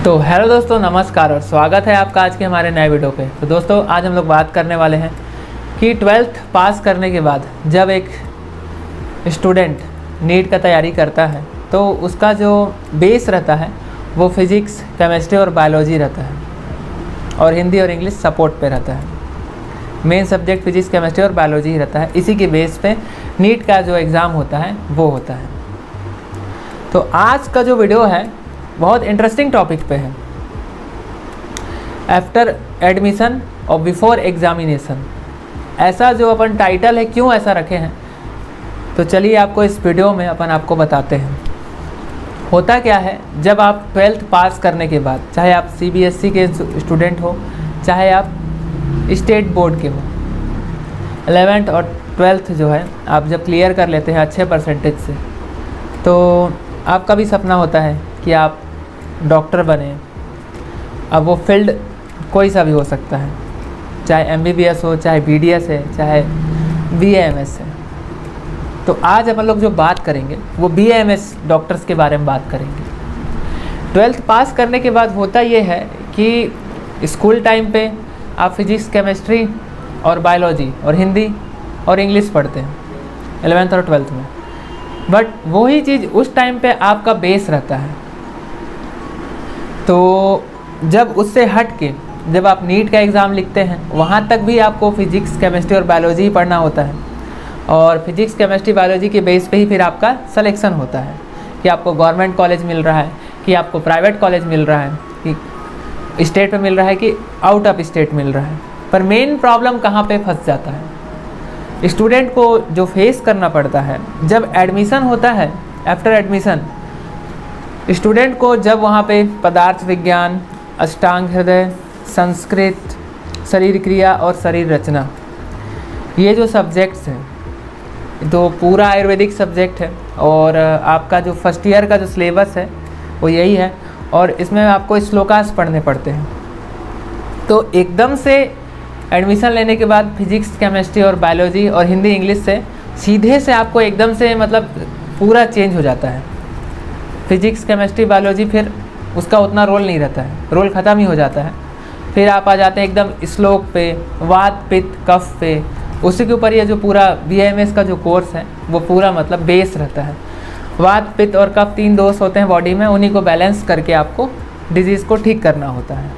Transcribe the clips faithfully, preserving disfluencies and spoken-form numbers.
तो हेलो दोस्तों, नमस्कार और स्वागत है आपका आज के हमारे नए वीडियो पे। तो दोस्तों आज हम लोग बात करने वाले हैं कि ट्वेल्थ पास करने के बाद जब एक स्टूडेंट नीट का तैयारी करता है तो उसका जो बेस रहता है वो फिज़िक्स, केमिस्ट्री और बायोलॉजी रहता है और हिंदी और इंग्लिश सपोर्ट पे रहता है। मेन सब्जेक्ट फिज़िक्स, केमिस्ट्री और बायोलॉजी ही रहता है। इसी के बेस पे नीट का जो एग्ज़ाम होता है वो होता है। तो आज का जो वीडियो है बहुत इंटरेस्टिंग टॉपिक पे है, आफ्टर एडमिशन और बिफोर एग्जामिनेशन। ऐसा जो अपन टाइटल है क्यों ऐसा रखे हैं, तो चलिए आपको इस वीडियो में अपन आपको बताते हैं। होता क्या है, जब आप ट्वेल्थ पास करने के बाद, चाहे आप सी बी एस ई के स्टूडेंट हो, चाहे आप स्टेट बोर्ड के हो, एलेवेंथ और ट्वेल्थ जो है आप जब क्लियर कर लेते हैं अच्छे परसेंटेज से, तो आपका भी सपना होता है कि आप डॉक्टर बने। अब वो फील्ड कोई सा भी हो सकता है, चाहे एम बी बी एस हो, चाहे बी डी एस है, चाहे बी ए एम एस है। तो आज अपन लोग जो बात करेंगे वो B A M S doctors के बारे में बात करेंगे। ट्वेल्थ पास करने के बाद होता ये है कि स्कूल टाइम पे आप फिज़िक्स, केमिस्ट्री और बायोलॉजी और हिंदी और इंग्लिश पढ़ते हैं एलेवेंथ और ट्वेल्थ में, बट वही चीज़ उस टाइम पे आपका बेस रहता है। तो जब उससे हट के जब आप नीट का एग्ज़ाम लिखते हैं, वहाँ तक भी आपको फिज़िक्स, केमिस्ट्री और बायोलॉजी ही पढ़ना होता है और फिज़िक्स, केमिस्ट्री, बायोलॉजी के बेस पे ही फिर आपका सिलेक्शन होता है कि आपको गवर्नमेंट कॉलेज मिल रहा है, कि आपको प्राइवेट कॉलेज मिल रहा है, कि स्टेट में मिल रहा है, कि आउट ऑफ स्टेट मिल रहा है। पर मेन प्रॉब्लम कहाँ पे फंस जाता है, स्टूडेंट को जो फेस करना पड़ता है जब एडमिशन होता है। आफ्टर एडमिशन स्टूडेंट को जब वहाँ पे पदार्थ विज्ञान, अष्टांग हृदय, संस्कृत, शरीर क्रिया और शरीर रचना, ये जो सब्जेक्ट्स हैं तो पूरा आयुर्वेदिक सब्जेक्ट है और आपका जो फर्स्ट ईयर का जो सिलेबस है वो यही है और इसमें आपको श्लोकास पढ़ने पड़ते हैं। तो एकदम से एडमिशन लेने के बाद फिज़िक्स, केमिस्ट्री और बायोलॉजी और हिंदी इंग्लिश से सीधे से आपको एकदम से मतलब पूरा चेंज हो जाता है। फिज़िक्स, केमिस्ट्री, बायोलॉजी फिर उसका उतना रोल नहीं रहता है, रोल ख़त्म ही हो जाता है। फिर आप आ जाते हैं एकदम श्लोक पे, वात, पित्त, कफ पे। उसी के ऊपर ये जो पूरा बी ए एम एस का जो कोर्स है वो पूरा मतलब बेस रहता है। वात, पित्त और कफ तीन दोष होते हैं बॉडी में, उन्हीं को बैलेंस करके आपको डिजीज़ को ठीक करना होता है।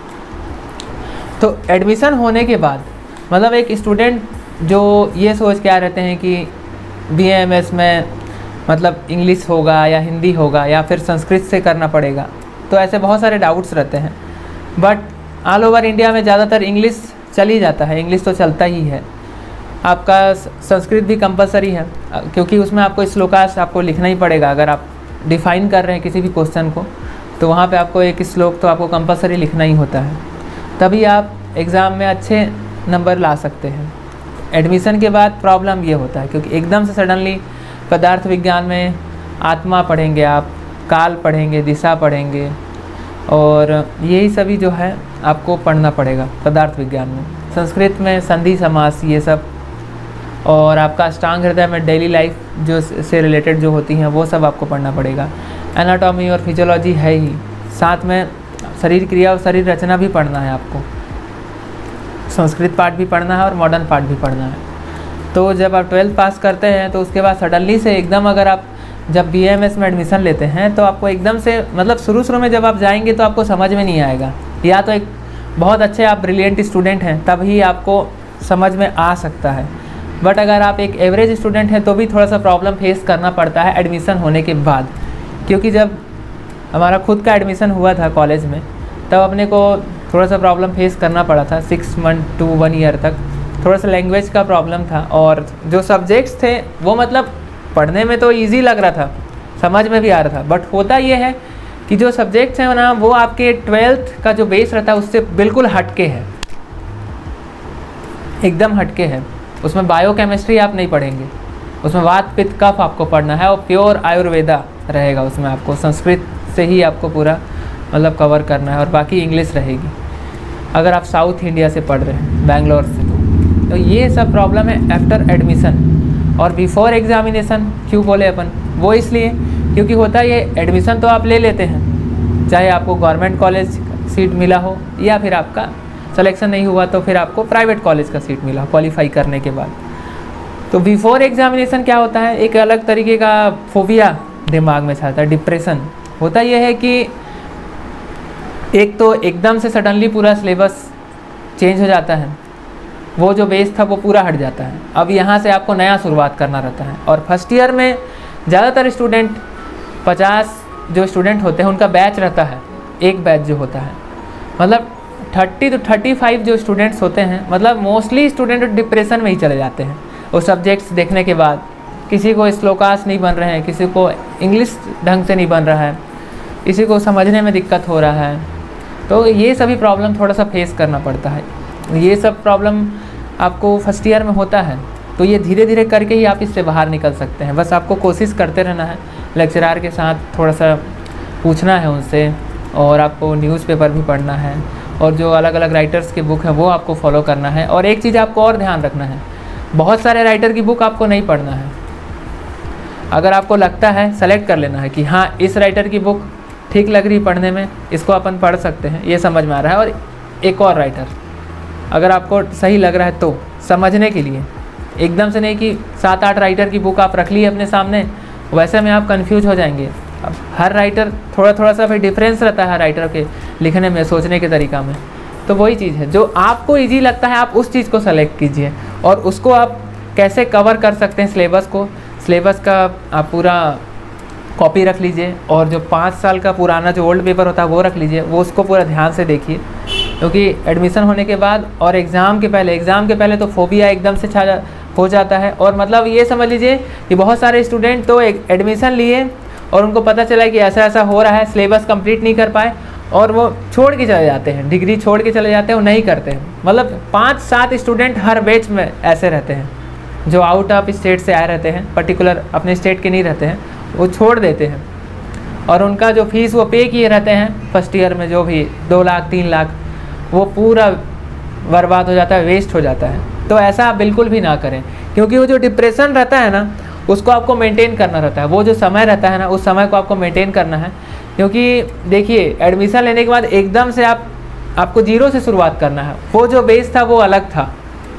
तो एडमिशन होने के बाद मतलब एक स्टूडेंट जो ये सोच के आ रहते हैं कि बी ए एम एस में मतलब इंग्लिश होगा या हिंदी होगा या फिर संस्कृत से करना पड़ेगा, तो ऐसे बहुत सारे डाउट्स रहते हैं। बट ऑल ओवर इंडिया में ज़्यादातर इंग्लिश चल ही जाता है, इंग्लिश तो चलता ही है। आपका संस्कृत भी कंपलसरी है क्योंकि उसमें आपको श्लोकास आपको लिखना ही पड़ेगा। अगर आप डिफ़ाइन कर रहे हैं किसी भी क्वेश्चन को तो वहाँ पे आपको एक श्लोक तो आपको कंपलसरी लिखना ही होता है, तभी आप एग्ज़ाम में अच्छे नंबर ला सकते हैं। एडमिशन के बाद प्रॉब्लम ये होता है क्योंकि एकदम से सडनली पदार्थ विज्ञान में आत्मा पढ़ेंगे, आप काल पढ़ेंगे, दिशा पढ़ेंगे और यही सभी जो है आपको पढ़ना पड़ेगा पदार्थ विज्ञान में। संस्कृत में संधि समास ये सब, और आपका अष्टांग हृदय में डेली लाइफ जो से रिलेटेड जो होती हैं वो सब आपको पढ़ना पड़ेगा। एनाटॉमी और फिजियोलॉजी है ही, साथ में शरीर क्रिया और शरीर रचना भी पढ़ना है आपको। संस्कृत पार्ट भी पढ़ना है और मॉडर्न पार्ट भी पढ़ना है। तो जब आप ट्वेल्थ पास करते हैं तो उसके बाद सडनली से एकदम अगर आप जब बी ए एम एस में एडमिशन लेते हैं तो आपको एकदम से मतलब शुरू शुरू में जब आप जाएंगे तो आपको समझ में नहीं आएगा, या तो एक बहुत अच्छे आप ब्रिलियंट स्टूडेंट हैं तभी आपको समझ में आ सकता है। बट अगर आप एक एवरेज स्टूडेंट हैं तो भी थोड़ा सा प्रॉब्लम फेस करना पड़ता है एडमिशन होने के बाद। क्योंकि जब हमारा खुद का एडमिशन हुआ था कॉलेज में तब अपने को थोड़ा सा प्रॉब्लम फेस करना पड़ा था। Six month to one year तक थोड़ा सा लैंग्वेज का प्रॉब्लम था और जो सब्जेक्ट्स थे वो मतलब पढ़ने में तो इजी लग रहा था, समझ में भी आ रहा था, बट होता ये है कि जो सब्जेक्ट्स हैं ना वो आपके ट्वेल्थ का जो बेस रहता है उससे बिल्कुल हटके है, एकदम हटके है। उसमें बायो केमिस्ट्री आप नहीं पढ़ेंगे, उसमें वात, पित्त, कफ आपको पढ़ना है और प्योर आयुर्वेदा रहेगा उसमें। आपको संस्कृत से ही आपको पूरा मतलब कवर करना है और बाकी इंग्लिश रहेगी अगर आप साउथ इंडिया से पढ़ रहे हैं, बैंगलोर से। तो तो ये सब प्रॉब्लम है आफ्टर एडमिशन। और बिफोर एग्जामिनेशन क्यों बोले अपन, वो इसलिए क्योंकि होता है ये एडमिशन तो आप ले लेते हैं चाहे आपको गवर्नमेंट कॉलेज सीट मिला हो या फिर आपका सिलेक्शन नहीं हुआ तो फिर आपको प्राइवेट कॉलेज का सीट मिला क्वालिफाई करने के बाद। तो बिफोर एग्जामिनेशन क्या होता है, एक अलग तरीके का फोबिया दिमाग में छाता है, डिप्रेशन होता यह है कि एक तो एकदम से सडनली पूरा सिलेबस चेंज हो जाता है, वो जो बेस था वो पूरा हट जाता है। अब यहाँ से आपको नया शुरुआत करना रहता है। और फर्स्ट ईयर में ज़्यादातर स्टूडेंट पचास जो स्टूडेंट होते हैं उनका बैच रहता है, एक बैच जो होता है, मतलब थर्टी टू थर्टी फाइव जो स्टूडेंट्स होते हैं, मतलब मोस्टली स्टूडेंट डिप्रेशन में ही चले जाते हैं वो सब्जेक्ट्स देखने के बाद। किसी को श्लोकास नहीं बन रहे हैं, किसी को इंग्लिश ढंग से नहीं बन रहा है, किसी को समझने में दिक्कत हो रहा है। तो ये सभी प्रॉब्लम थोड़ा सा फेस करना पड़ता है। ये सब प्रॉब्लम आपको फर्स्ट ईयर में होता है, तो ये धीरे धीरे करके ही आप इससे बाहर निकल सकते हैं। बस आपको कोशिश करते रहना है, लेक्चरार के साथ थोड़ा सा पूछना है उनसे, और आपको न्यूज़पेपर भी पढ़ना है, और जो अलग अलग राइटर्स के बुक हैं वो आपको फॉलो करना है। और एक चीज़ आपको और ध्यान रखना है, बहुत सारे राइटर की बुक आपको नहीं पढ़ना है। अगर आपको लगता है सेलेक्ट कर लेना है कि हाँ इस राइटर की बुक ठीक लग रही पढ़ने में, इसको अपन पढ़ सकते हैं, ये समझ में आ रहा है, और एक और राइटर अगर आपको सही लग रहा है तो समझने के लिए, एकदम से नहीं कि सात आठ राइटर की बुक आप रख ली अपने सामने, वैसे में आप कंफ्यूज हो जाएंगे। अब हर राइटर थोड़ा थोड़ा सा फिर डिफरेंस रहता है हर राइटर के लिखने में, सोचने के तरीका में। तो वही चीज़ है, जो आपको ईजी लगता है आप उस चीज़ को सेलेक्ट कीजिए, और उसको आप कैसे कवर कर सकते हैं सिलेबस को, सिलेबस का आप पूरा कॉपी रख लीजिए, और जो पाँच साल का पुराना जो ओल्ड पेपर होता है वो रख लीजिए, वो उसको पूरा ध्यान से देखिए। क्योंकि एडमिशन होने के बाद और एग्ज़ाम के पहले एग्ज़ाम के पहले तो फोबिया एकदम से छा जा हो जाता है। और मतलब ये समझ लीजिए कि बहुत सारे स्टूडेंट तो एडमिशन लिए और उनको पता चला कि ऐसा ऐसा हो रहा है, सिलेबस कंप्लीट नहीं कर पाए और वो छोड़ के चले जाते हैं, डिग्री छोड़ के चले जाते हैं, वो नहीं करते हैं। मतलब पाँच सात स्टूडेंट हर बैच में ऐसे रहते हैं जो आउट ऑफ स्टेट से आए रहते हैं, पर्टिकुलर अपने स्टेट के नहीं रहते हैं, वो छोड़ देते हैं। और उनका जो फीस वो पे किए रहते हैं फर्स्ट ईयर में, जो भी दो लाख तीन लाख, वो पूरा बर्बाद हो जाता है, वेस्ट हो जाता है। तो ऐसा आप बिल्कुल भी ना करें, क्योंकि वो जो डिप्रेशन रहता है ना, उसको आपको मेंटेन करना रहता है। वो जो समय रहता है ना, उस समय को आपको मेंटेन करना है। क्योंकि देखिए एडमिशन लेने के बाद एकदम से आप आपको जीरो से शुरुआत करना है। वो जो बेस था वो अलग था,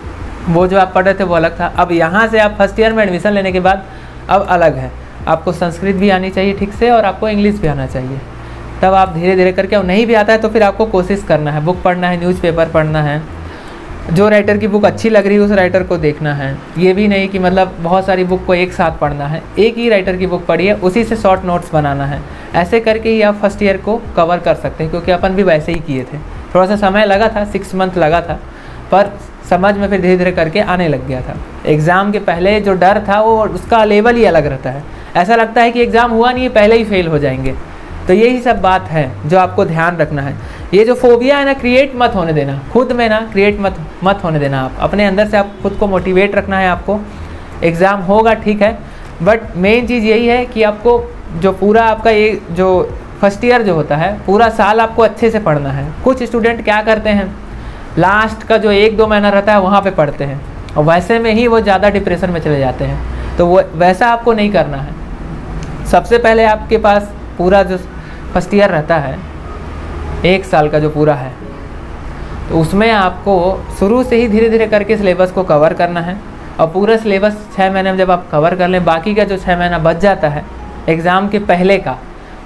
वो जो आप पढ़ रहे थे वो अलग था। अब यहाँ से आप फर्स्ट ईयर में एडमिशन लेने के बाद अब अलग है, आपको संस्कृत भी आनी चाहिए ठीक से, और आपको इंग्लिश भी आना चाहिए। तब आप धीरे धीरे करके, अब नहीं भी आता है तो फिर आपको कोशिश करना है, बुक पढ़ना है, न्यूज़पेपर पढ़ना है, जो राइटर की बुक अच्छी लग रही है उस राइटर को देखना है। ये भी नहीं कि मतलब बहुत सारी बुक को एक साथ पढ़ना है, एक ही राइटर की बुक पढ़िए, उसी से शॉर्ट नोट्स बनाना है। ऐसे करके ही आप फर्स्ट ईयर को कवर कर सकते हैं, क्योंकि अपन भी वैसे ही किए थे। थोड़ा सा समय लगा था, सिक्स मंथ लगा था, पर समझ में फिर धीरे धीरे करके आने लग गया था। एग्ज़ाम के पहले जो डर था वो उसका लेवल ही अलग रहता है, ऐसा लगता है कि एग्ज़ाम हुआ नहीं है, पहले ही फेल हो जाएंगे। तो यही सब बात है जो आपको ध्यान रखना है। ये जो फोबिया है ना, क्रिएट मत होने देना, खुद में ना क्रिएट मत मत होने देना। आप अपने अंदर से आप खुद को मोटिवेट रखना है। आपको एग्ज़ाम होगा ठीक है, बट मेन चीज़ यही है कि आपको जो पूरा आपका ये जो फर्स्ट ईयर जो होता है, पूरा साल आपको अच्छे से पढ़ना है। कुछ स्टूडेंट क्या करते हैं, लास्ट का जो एक दो महीना रहता है वहाँ पे पढ़ते हैं, और वैसे में ही वो ज़्यादा डिप्रेशन में चले जाते हैं। तो वो वैसा आपको नहीं करना है। सबसे पहले आपके पास पूरा जो फर्स्ट ईयर रहता है, एक साल का जो पूरा है, तो उसमें आपको शुरू से ही धीरे धीरे करके सिलेबस को कवर करना है। और पूरा सिलेबस छः महीने में जब आप कवर कर लें, बाकी का जो छः महीना बच जाता है एग्ज़ाम के पहले का,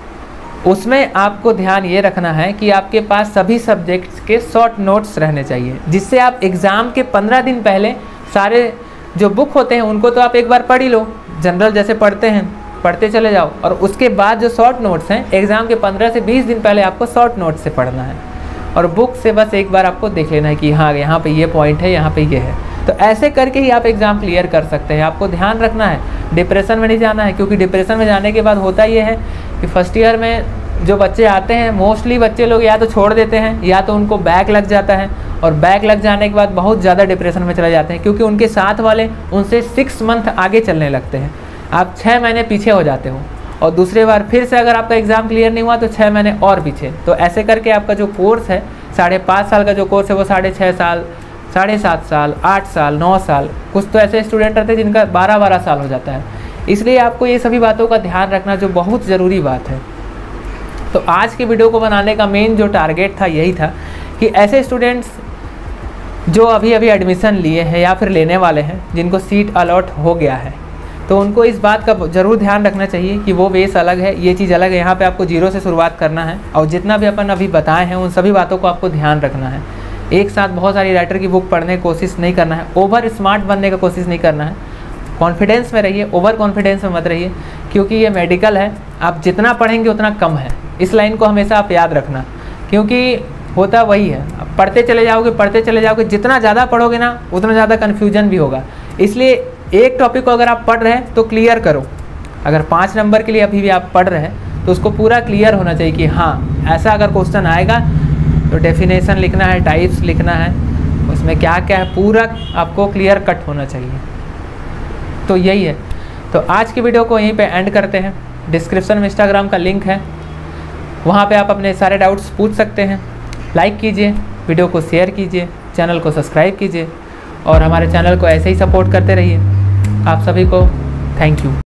उसमें आपको ध्यान ये रखना है कि आपके पास सभी सब्जेक्ट्स के शॉर्ट नोट्स रहने चाहिए, जिससे आप एग्ज़ाम के पंद्रह दिन पहले सारे जो बुक होते हैं उनको तो आप एक बार पढ़ ही लो, जनरल जैसे पढ़ते हैं पढ़ते चले जाओ, और उसके बाद जो शॉर्ट नोट्स हैं एग्ज़ाम के पंद्रह से बीस दिन पहले आपको शॉर्ट नोट्स से पढ़ना है, और बुक से बस एक बार आपको देख लेना है कि हाँ यहाँ पे ये पॉइंट है, यहाँ पे ये है। तो ऐसे करके ही आप एग्ज़ाम क्लियर कर सकते हैं। आपको ध्यान रखना है, डिप्रेशन में नहीं जाना है, क्योंकि डिप्रेशन में जाने के बाद होता ये है कि फर्स्ट ईयर में जो बच्चे आते हैं, मोस्टली बच्चे लोग या तो छोड़ देते हैं या तो उनको बैक लग जाता है, और बैक लग जाने के बाद बहुत ज़्यादा डिप्रेशन में चले जाते हैं, क्योंकि उनके साथ वाले उनसे सिक्स मंथ आगे चलने लगते हैं, आप छः महीने पीछे हो जाते हो, और दूसरे बार फिर से अगर आपका एग्ज़ाम क्लियर नहीं हुआ तो छः महीने और पीछे। तो ऐसे करके आपका जो कोर्स है, साढ़े पाँच साल का जो कोर्स है, वो साढ़े छः साल, साढ़े सात साल, आठ साल, नौ साल, कुछ तो ऐसे स्टूडेंट रहते हैं जिनका बारह बारह साल हो जाता है। इसलिए आपको ये सभी बातों का ध्यान रखना जो बहुत ज़रूरी बात है। तो आज की वीडियो को बनाने का मेन जो टारगेट था यही था कि ऐसे स्टूडेंट्स जो अभी अभी एडमिशन लिए हैं या फिर लेने वाले हैं, जिनको सीट अलॉट हो गया है, तो उनको इस बात का ज़रूर ध्यान रखना चाहिए कि वो बेस अलग है, ये चीज़ अलग है। यहाँ पे आपको जीरो से शुरुआत करना है और जितना भी अपन अभी बताए हैं उन सभी बातों को आपको ध्यान रखना है। एक साथ बहुत सारी राइटर की बुक पढ़ने की कोशिश नहीं करना है, ओवर स्मार्ट बनने का कोशिश नहीं करना है। कॉन्फिडेंस में रहिए, ओवर कॉन्फिडेंस में मत रहिए, क्योंकि ये मेडिकल है, आप जितना पढ़ेंगे उतना कम है। इस लाइन को हमेशा आप याद रखना, क्योंकि होता वही है, आप पढ़ते चले जाओगे पढ़ते चले जाओगे, जितना ज़्यादा पढ़ोगे ना उतना ज़्यादा कन्फ्यूजन भी होगा। इसलिए एक टॉपिक को अगर आप पढ़ रहे हैं तो क्लियर करो। अगर पाँच नंबर के लिए अभी भी आप पढ़ रहे हैं तो उसको पूरा क्लियर होना चाहिए कि हाँ ऐसा अगर क्वेश्चन आएगा तो डेफिनेशन लिखना है, टाइप्स लिखना है, उसमें क्या क्या है पूरा आपको क्लियर कट होना चाहिए। तो यही है। तो आज की वीडियो को यहीं पे एंड करते हैं। डिस्क्रिप्शन में इंस्टाग्राम का लिंक है, वहाँ पे आप अपने सारे डाउट्स पूछ सकते हैं। लाइक कीजिए, वीडियो को शेयर कीजिए, चैनल को सब्सक्राइब कीजिए और हमारे चैनल को ऐसे ही सपोर्ट करते रहिए। आप सभी को थैंक यू।